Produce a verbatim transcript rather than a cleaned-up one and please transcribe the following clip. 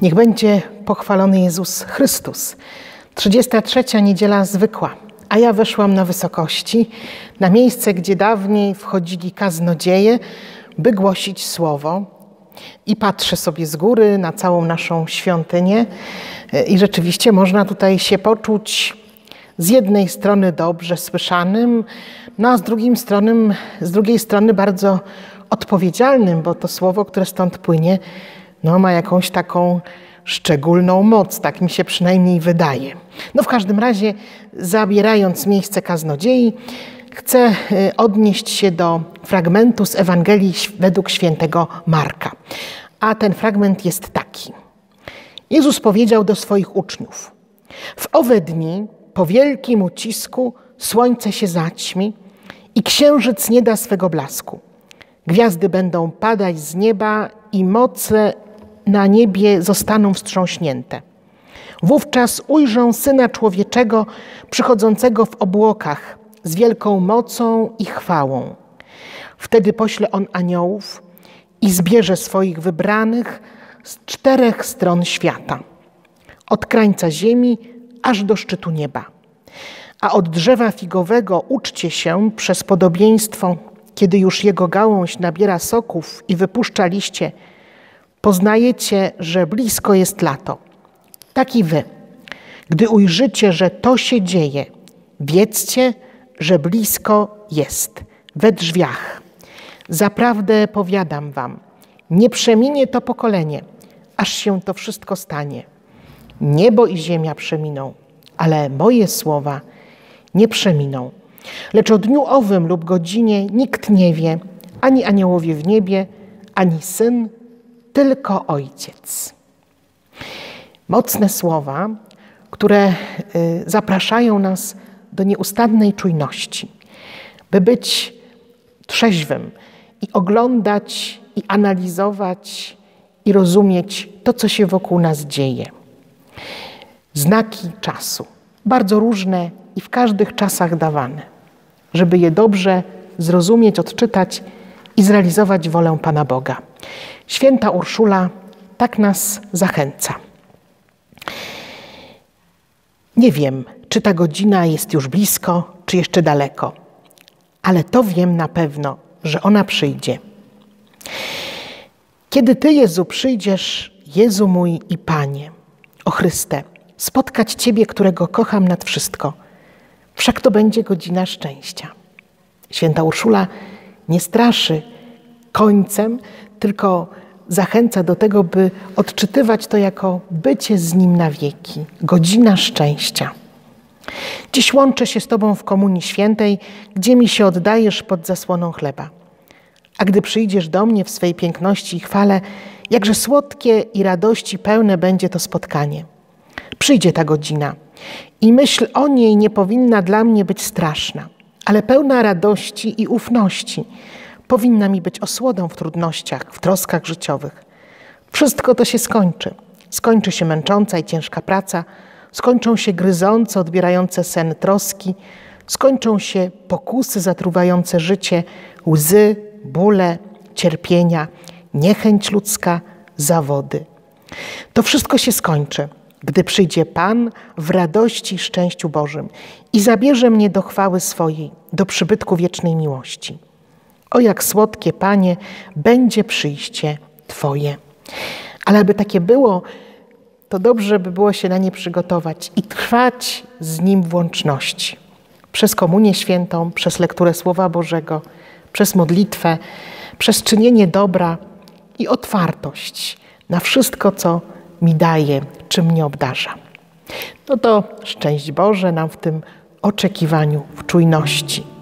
Niech będzie pochwalony Jezus Chrystus. trzydziesta trzecia niedziela zwykła, a ja weszłam na wysokości, na miejsce, gdzie dawniej wchodzili kaznodzieje, by głosić słowo. I patrzę sobie z góry na całą naszą świątynię i rzeczywiście można tutaj się poczuć z jednej strony dobrze słyszanym, no a z drugiej strony, z drugiej strony bardzo odpowiedzialnym, bo to słowo, które stąd płynie, no ma jakąś taką szczególną moc, tak mi się przynajmniej wydaje. No w każdym razie, zabierając miejsce kaznodziei, chcę odnieść się do fragmentu z Ewangelii według świętego Marka. A ten fragment jest taki. Jezus powiedział do swoich uczniów: w owe dni po wielkim ucisku słońce się zaćmi i księżyc nie da swego blasku. Gwiazdy będą padać z nieba i moce na niebie zostaną wstrząśnięte. Wówczas ujrzą Syna Człowieczego przychodzącego w obłokach z wielką mocą i chwałą. Wtedy pośle On aniołów i zbierze swoich wybranych z czterech stron świata, od krańca ziemi aż do szczytu nieba. A od drzewa figowego uczcie się przez podobieństwo, kiedy już jego gałąź nabiera soków i wypuszcza liście, poznajecie, że blisko jest lato. Tak i wy, gdy ujrzycie, że to się dzieje, wiedzcie, że blisko jest, we drzwiach. Zaprawdę powiadam wam, nie przeminie to pokolenie, aż się to wszystko stanie. Niebo i ziemia przeminą, ale moje słowa nie przeminą. Lecz o dniu owym lub godzinie nikt nie wie, ani aniołowie w niebie, ani Syn, tylko Ojciec. Mocne słowa, które zapraszają nas do nieustannej czujności, by być trzeźwym i oglądać, i analizować, i rozumieć to, co się wokół nas dzieje. Znaki czasu, bardzo różne i w każdych czasach dawane, żeby je dobrze zrozumieć, odczytać i zrealizować wolę Pana Boga. Święta Urszula tak nas zachęca. Nie wiem, czy ta godzina jest już blisko, czy jeszcze daleko, ale to wiem na pewno, że ona przyjdzie. Kiedy Ty, Jezu, przyjdziesz, Jezu mój i Panie, o Chryste, spotkać Ciebie, którego kocham nad wszystko, wszak to będzie godzina szczęścia. Święta Urszula nie straszy końcem, tylko zachęca do tego, by odczytywać to jako bycie z Nim na wieki. Godzina szczęścia. Dziś łączę się z Tobą w Komunii Świętej, gdzie mi się oddajesz pod zasłoną chleba. A gdy przyjdziesz do mnie w swej piękności i chwale, jakże słodkie i radości pełne będzie to spotkanie. Przyjdzie ta godzina i myśl o niej nie powinna dla mnie być straszna, ale pełna radości i ufności. Powinna mi być osłodą w trudnościach, w troskach życiowych. Wszystko to się skończy. Skończy się męcząca i ciężka praca, skończą się gryzące, odbierające sen troski, skończą się pokusy zatruwające życie, łzy, bóle, cierpienia, niechęć ludzka, zawody. To wszystko się skończy, gdy przyjdzie Pan w radości i szczęściu Bożym i zabierze mnie do chwały swojej, do przybytku wiecznej miłości. O jak słodkie, Panie, będzie przyjście Twoje. Ale aby takie było, to dobrze by było się na nie przygotować i trwać z Nim w łączności. Przez Komunię Świętą, przez lekturę Słowa Bożego, przez modlitwę, przez czynienie dobra i otwartość na wszystko, co mi daje, czym mnie obdarza. No to szczęść Boże nam w tym oczekiwaniu, w czujności.